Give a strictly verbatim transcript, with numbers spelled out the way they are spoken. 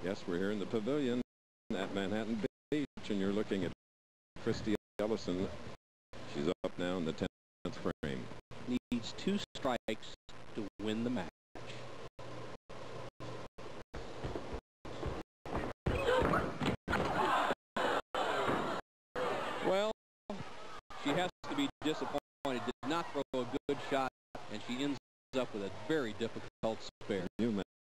Yes, we're here in the pavilion at Manhattan Beach, and you're looking at Christy Ellison. She's up now in the tenth frame. Needs two strikes to win the match. Well, she has to be disappointed. Did not throw a good shot, and she ends up with a very difficult spare. You